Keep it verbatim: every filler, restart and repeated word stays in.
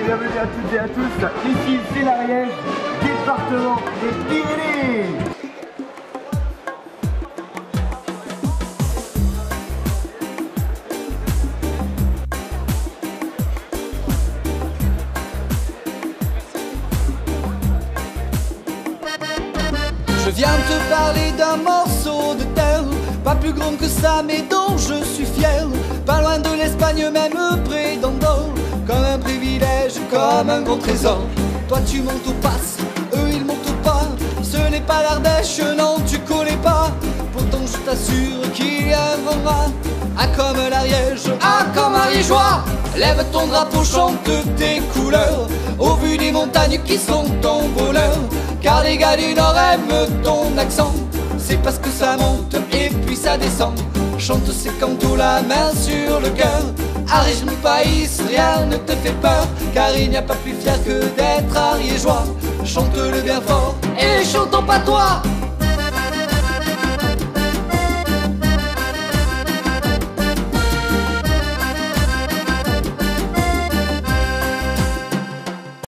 bienvenue à toutes et à tous. Ici, c'est l'Ariège, département des Pyrénées. Je viens te parler d'un morceau de terre, pas plus grand que ça mais dont je suis fier. Pas loin de l'Espagne, même près d'Andorre, comme un privilège, comme un grand trésor. Toi tu montes au pass, eux ils montent au pas. Ce n'est pas l'Ardèche, non tu connais pas. Pourtant je t'assure qu'il y a un grand rat. Ah comme l'Ariège, ah comme Ariégeois. Lève ton drapeau, chante tes couleurs, au vu des montagnes qui sont ton bonheur. Car les gars du Nord aiment ton accent, c'est parce que ça monte et puis ça descend. Chante ces cantos, la main sur le cœur. Ariège mon pays, rien ne te fait peur, car il n'y a pas plus fier que d'être ariégeois. Chante-le bien fort et chantons pas toi.